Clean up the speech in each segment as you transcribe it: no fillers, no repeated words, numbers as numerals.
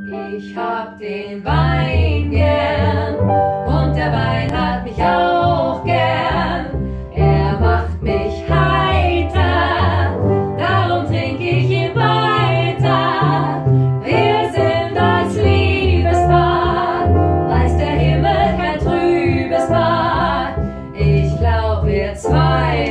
Ich hab den Wein gern und der Wein hat mich auch gern. Er macht mich heiter, darum trink ich ihn weiter. Wir sind als Liebespaar, weiß der Himmel kein trübes Bad. Ich glaub, wir zwei,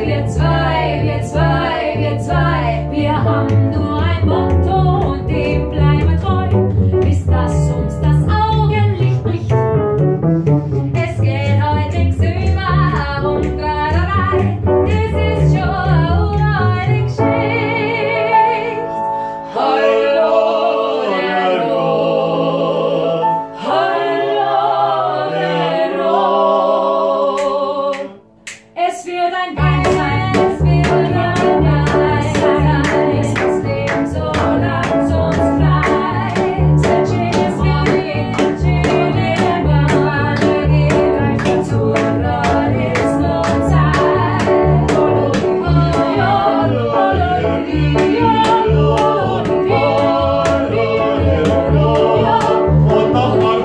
wir haben nur ein Motto und dem bleiben wir treu, bis das uns das Augenlicht bricht. Es geht heute nichts über Rumqualerei, das ist schon eine Geschichte. Hallo, hallo, hallo, hallo. Es wird ein Wein sein, es wird ein Wein sein. Das Leben so lang zu uns bleibt. Schönes Wein, schöne Wein, geht einfach zu und dort ist nur Zeit. Und nochmal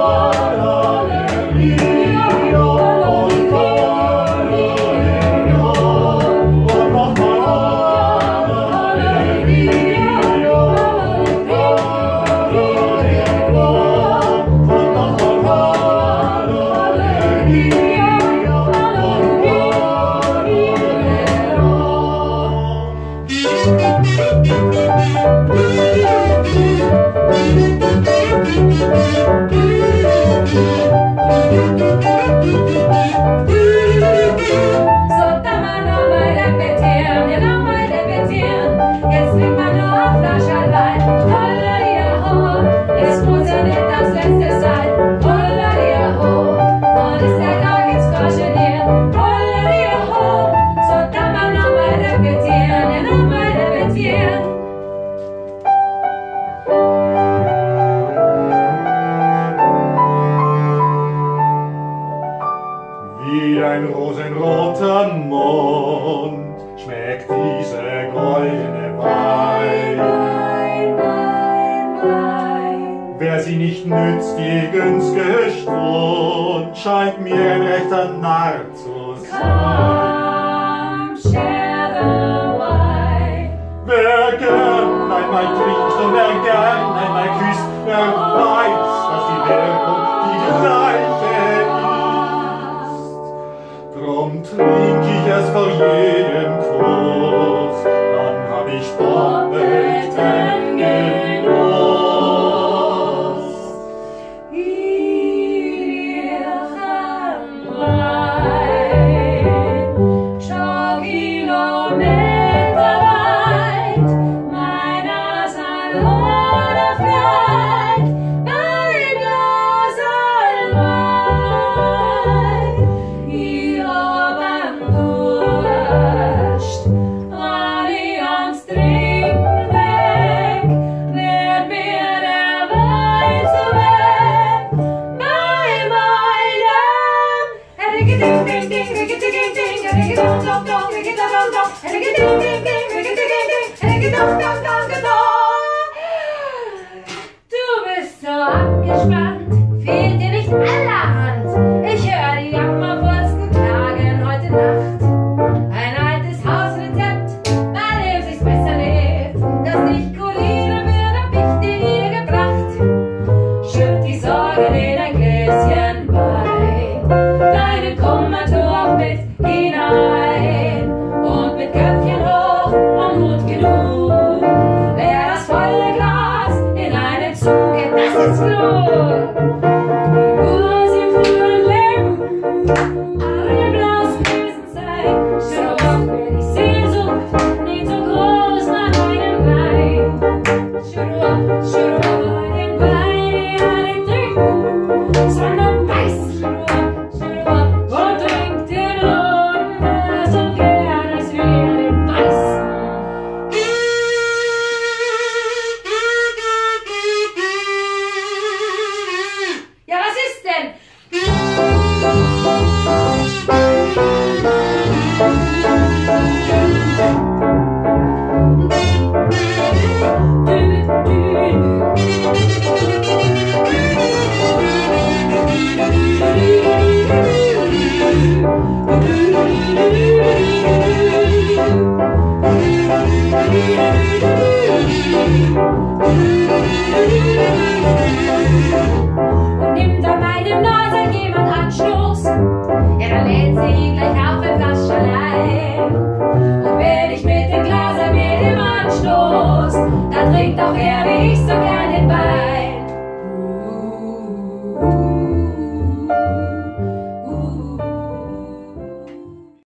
jetzt trinkt man nur auf Flasche Wein. Holla-di-ho, es muss ja nicht das letzte sein. Holla-di-ho, und ist der Tag ins Koschenier. Holla-di-ho, so kann man nochmal repetieren, ja nochmal repetieren. Wie ein rosenroter Mond schmeckt diese goldene Wein. Wein, Wein, Wein. Wer sie nicht nützt, die günstige Stund, scheint mir ein rechter Narr zu sein. Come, share the wine. Wer gern einmal trinkt und wer gern einmal küsst, wer weiß, dass die Wirkung die gleiche ist. Drum trink ich es vor jedem Kuss, dann hab ich doppelten Genuss. Ich am Wein, schau Kilometer weit, meiner Salon erfreut, mein Glas Wein. Hier oben Durst, war die Angst trinken weg, wird mir der Wein zu weg, mein Wein. Du bist so abgespannt, fehlt dir nicht allerhand. Ich höre die Jammerwursten klagen heute Nacht. Ein altes Hausrezept, bei dem sich's besser lebt, das nicht kurieren wird, hab ich dir hier gebracht. Schütt die Sorgen in ein Gläschen Wein, deinen Kummer tu auch mit hinein und mit Köpfchen hoch und Mut genug. Leer das volle Glas in einem Zuge, das ist Blut. Die Uhr im frühen Leben, aber im blassen Wesenzeit. Schau auf, die Sehnsucht nicht so groß nach einem Wein. Schau auf, den Wein in einem Trinken, sondern weiß. Schau auf, und trink den runter, so gern als wir den weißen. Ja, was ist denn? Du trinkt auch er wie ich so gern.